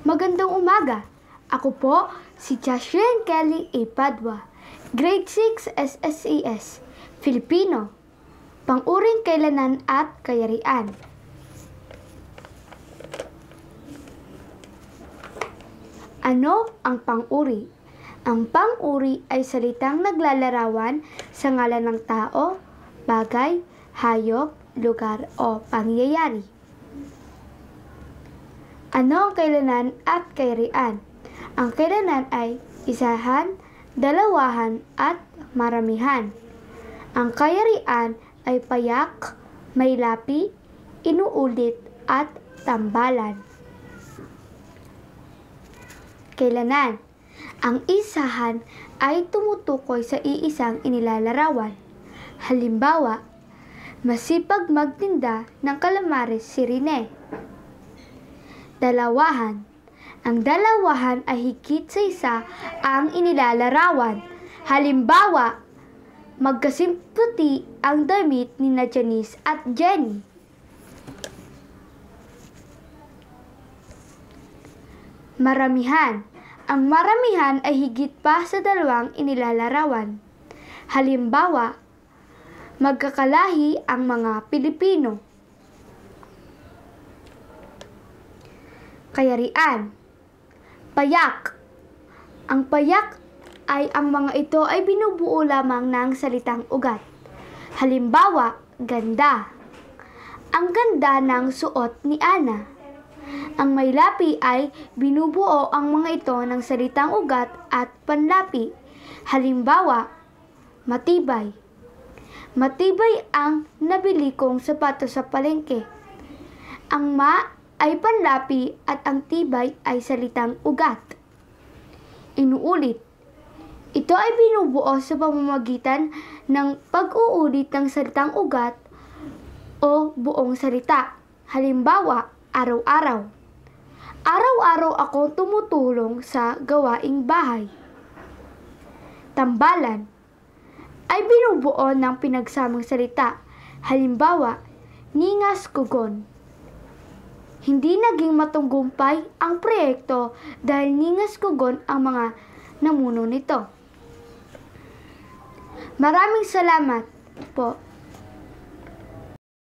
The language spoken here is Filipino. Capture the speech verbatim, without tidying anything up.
Magandang umaga. Ako po si Kayarian Kelly A. Padua, Grade six S S E S, Filipino, Pang-uring Kailanan at Kayarian. Ano ang pang-uri? Ang pang-uri ay salitang naglalarawan sa ngalan ng tao, bagay, hayop, lugar o pangyayari. Ano ang kailanan at kayarian? Ang kailanan ay isahan, dalawahan at maramihan. Ang kayarian ay payak, may lapi, inuulit at tambalan. Kailanan. Ang isahan ay tumutukoy sa iisang inilalarawan. Halimbawa, masipag magtinda ng kalamares si Rene. Dalawahan. Ang dalawahan ay higit sa isa ang inilalarawan. Halimbawa, magkasimputi ang damit ni na Janice at Jenny. Maramihan. Ang maramihan ay higit pa sa dalawang inilalarawan. Halimbawa, magkakalahi ang mga Pilipino. Kayarian. Payak. Ang payak ay ang mga ito ay binubuo lamang ng salitang ugat. Halimbawa, ganda. Ang ganda ng suot ni Ana. Ang may lapi ay binubuo ang mga ito ng salitang ugat at panlapi. Halimbawa, matibay. Matibay ang nabili kong sapatos sa palengke. Ang ma ay panlapi at ang tibay ay salitang ugat. Inuulit. Ito ay binubuo sa pamamagitan ng pag-uulit ng salitang ugat o buong salita. Halimbawa, araw-araw. Araw-araw ako tumutulong sa gawaing bahay. Tambalan ay binubuo ng pinagsamang salita. Halimbawa, ningas kugon. Hindi naging matunggumpay ang proyekto dahil ningas kugon ang mga namuno nito. Maraming salamat po.